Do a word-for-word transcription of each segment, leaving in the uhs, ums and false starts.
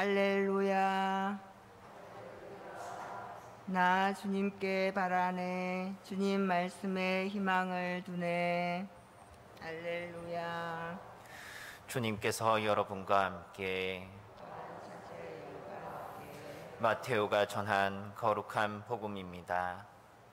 할렐루야. 나 주님께 바라네. 주님 말씀에 희망을 두네. 할렐루야. 주님께서 여러분과 함께 마테오가 전한 거룩한 복음입니다.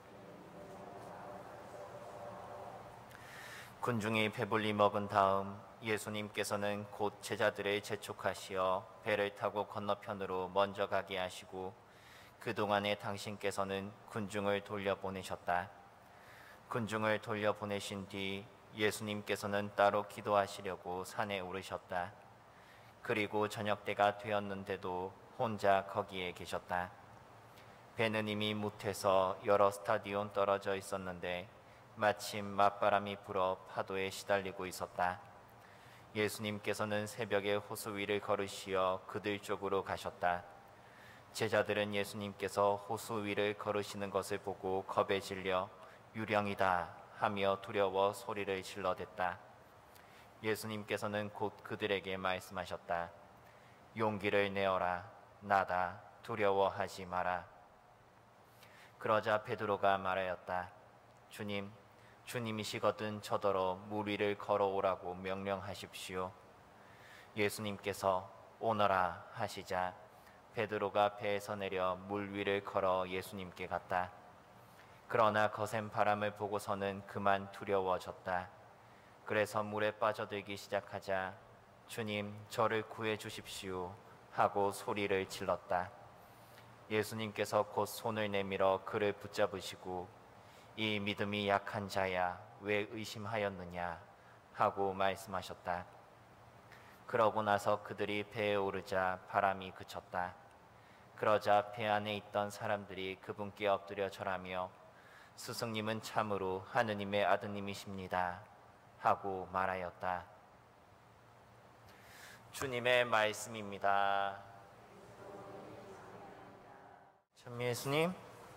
군중이 배불리 먹은 다음 예수님께서는 곧 제자들을 재촉하시어 배를 타고 건너편으로 먼저 가게 하시고 그동안에 당신께서는 군중을 돌려보내셨다. 군중을 돌려보내신 뒤 예수님께서는 따로 기도하시려고 산에 오르셨다. 그리고 저녁 때가 되었는데도 혼자 거기에 계셨다. 배는 이미 무태서 여러 스타디온 떨어져 있었는데 마침 맞바람이 불어 파도에 시달리고 있었다. 예수님께서는 새벽에 호수 위를 걸으시어 그들 쪽으로 가셨다. 제자들은 예수님께서 호수 위를 걸으시는 것을 보고 겁에 질려 유령이다 하며 두려워 소리를 질러댔다. 예수님께서는 곧 그들에게 말씀하셨다. 용기를 내어라. 나다. 두려워하지 마라. 그러자 베드로가 말하였다. 주님, 주님이시거든 저더러 물 위를 걸어오라고 명령하십시오. 예수님께서 오너라 하시자 베드로가 배에서 내려 물 위를 걸어 예수님께 갔다. 그러나 거센 바람을 보고서는 그만 두려워졌다. 그래서 물에 빠져들기 시작하자 주님, 저를 구해 주십시오 하고 소리를 질렀다. 예수님께서 곧 손을 내밀어 그를 붙잡으시고 이 믿음이 약한 자야, 왜 의심하였느냐 하고 말씀하셨다. 그러고 나서 그들이 배에 오르자 바람이 그쳤다. 그러자 배 안에 있던 사람들이 그분께 엎드려 절하며 스승님은 참으로 하느님의 아드님이십니다 하고 말하였다. 주님의 말씀입니다. 참 예수님,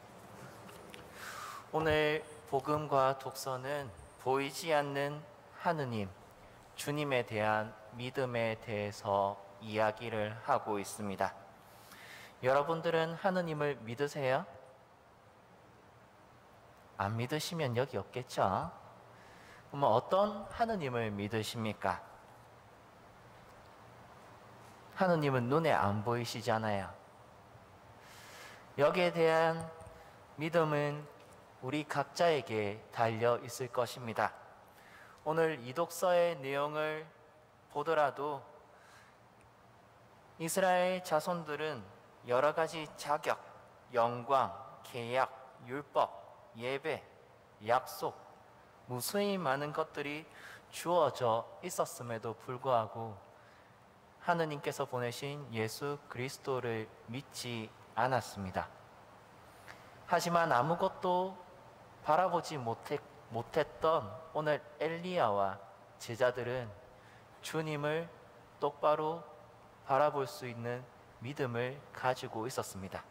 오늘 복음과 독서는 보이지 않는 하느님, 주님에 대한 믿음에 대해서 이야기를 하고 있습니다. 여러분들은 하느님을 믿으세요? 안 믿으시면 여기 없겠죠? 그럼 어떤 하느님을 믿으십니까? 하느님은 눈에 안 보이시잖아요. 여기에 대한 믿음은 우리 각자에게 달려 있을 것입니다. 오늘 이 독서의 내용을 보더라도 이스라엘 자손들은 여러 가지 자격, 영광, 계약, 율법, 예배, 약속, 무수히 많은 것들이 주어져 있었음에도 불구하고 하느님께서 보내신 예수 그리스도를 믿지 않았습니다. 하지만 아무것도 바라보지 못했, 못했던 오늘 엘리야와 제자들은 주님을 똑바로 바라볼 수 있는 믿음을 가지고 있었습니다.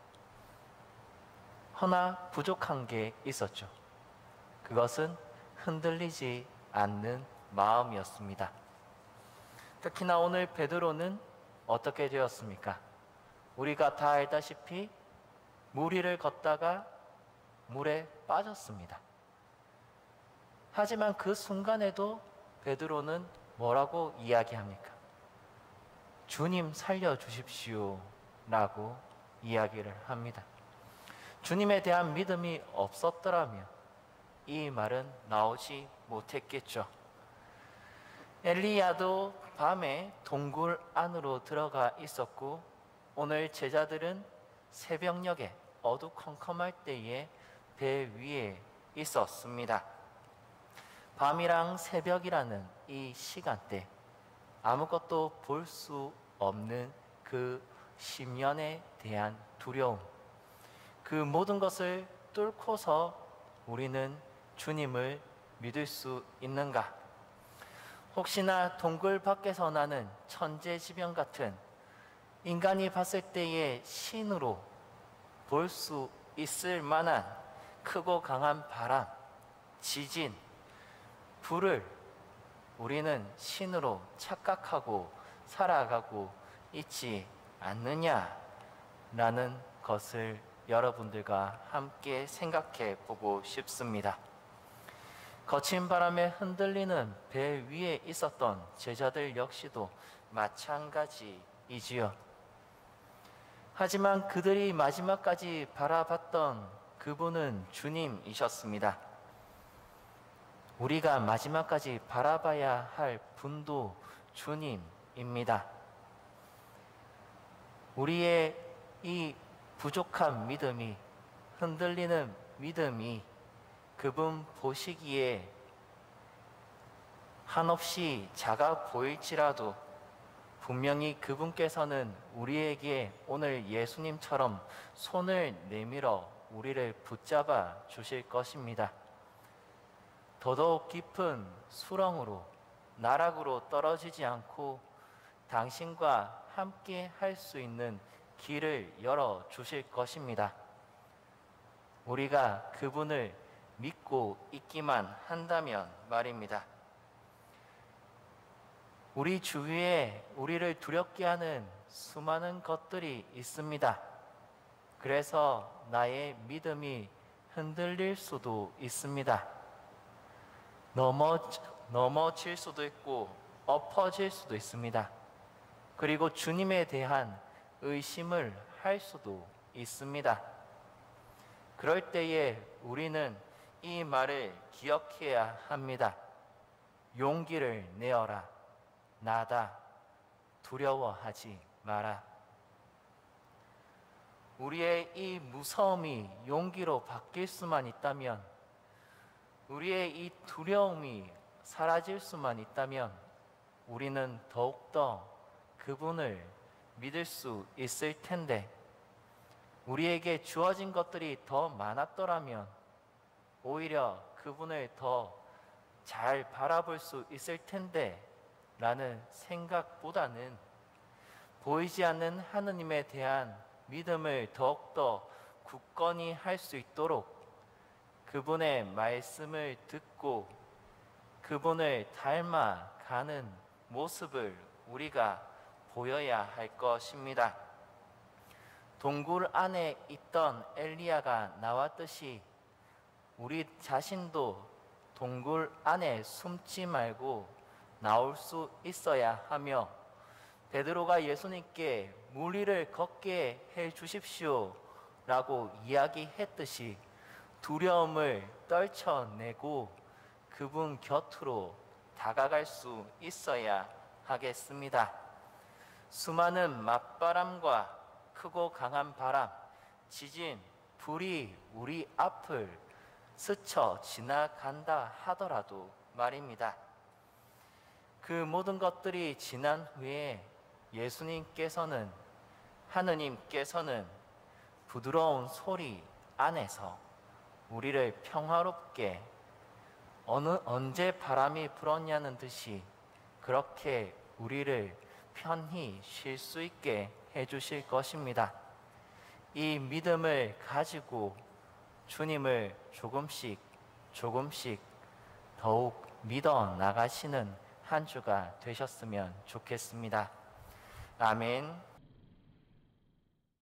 허나 부족한 게 있었죠. 그것은 흔들리지 않는 마음이었습니다. 특히나 오늘 베드로는 어떻게 되었습니까? 우리가 다 알다시피 물 위를 걷다가 물에 빠졌습니다. 하지만 그 순간에도 베드로는 뭐라고 이야기합니까? 주님 살려주십시오 라고 이야기를 합니다. 주님에 대한 믿음이 없었더라면 이 말은 나오지 못했겠죠. 엘리야도 밤에 동굴 안으로 들어가 있었고 오늘 제자들은 새벽녘에 어두컴컴할 때에 배 위에 있었습니다. 밤이랑 새벽이라는 이 시간대, 아무것도 볼 수 없는 그 심연에 대한 두려움, 그 모든 것을 뚫고서 우리는 주님을 믿을 수 있는가? 혹시나 동굴 밖에서 나는 천재지변 같은 인간이 봤을 때의 신으로 볼 수 있을 만한 크고 강한 바람, 지진, 불을 우리는 신으로 착각하고 살아가고 있지 않느냐라는 것을 여러분들과 함께 생각해 보고 싶습니다. 거친 바람에 흔들리는 배 위에 있었던 제자들 역시도 마찬가지이지요. 하지만 그들이 마지막까지 바라봤던 그분은 주님이셨습니다. 우리가 마지막까지 바라봐야 할 분도 주님입니다. 우리의 이 부족한 믿음이, 흔들리는 믿음이 그분 보시기에 한없이 작아 보일지라도 분명히 그분께서는 우리에게 오늘 예수님처럼 손을 내밀어 우리를 붙잡아 주실 것입니다. 더더욱 깊은 수렁으로, 나락으로 떨어지지 않고 당신과 함께 할 수 있는 길을 열어 주실 것입니다. 우리가 그분을 믿고 있기만 한다면 말입니다. 우리 주위에 우리를 두렵게 하는 수많은 것들이 있습니다. 그래서 나의 믿음이 흔들릴 수도 있습니다. 넘어, 넘어질 수도 있고 엎어질 수도 있습니다. 그리고 주님에 대한 의심을 할 수도 있습니다. 그럴 때에 우리는 이 말을 기억해야 합니다. 용기를 내어라. 나다. 두려워하지 마라. 우리의 이 무서움이 용기로 바뀔 수만 있다면, 우리의 이 두려움이 사라질 수만 있다면 우리는 더욱더 그분을 믿을 수 있을 텐데, 우리에게 주어진 것들이 더 많았더라면 오히려 그분을 더 잘 바라볼 수 있을 텐데 라는 생각보다는 보이지 않는 하느님에 대한 믿음을 더욱더 굳건히 할 수 있도록 그분의 말씀을 듣고 그분을 닮아가는 모습을 우리가 보여야 할 것입니다. 동굴 안에 있던 엘리야가 나왔듯이 우리 자신도 동굴 안에 숨지 말고 나올 수 있어야 하며, 베드로가 예수님께 물 위를 걷게 해 주십시오 라고 이야기했듯이 두려움을 떨쳐내고 그분 곁으로 다가갈 수 있어야 하겠습니다. 수많은 맞바람과 크고 강한 바람, 지진, 불이 우리 앞을 스쳐 지나간다 하더라도 말입니다. 그 모든 것들이 지난 후에 예수님께서는, 하느님께서는 부드러운 소리 안에서 우리를 평화롭게 어느 언제 바람이 불었냐는 듯이 그렇게 우리를 편히 쉴 수 있게 해주실 것입니다. 이 믿음을 가지고 주님을 조금씩 조금씩 더욱 믿어 나가시는 한 주가 되셨으면 좋겠습니다. 아멘.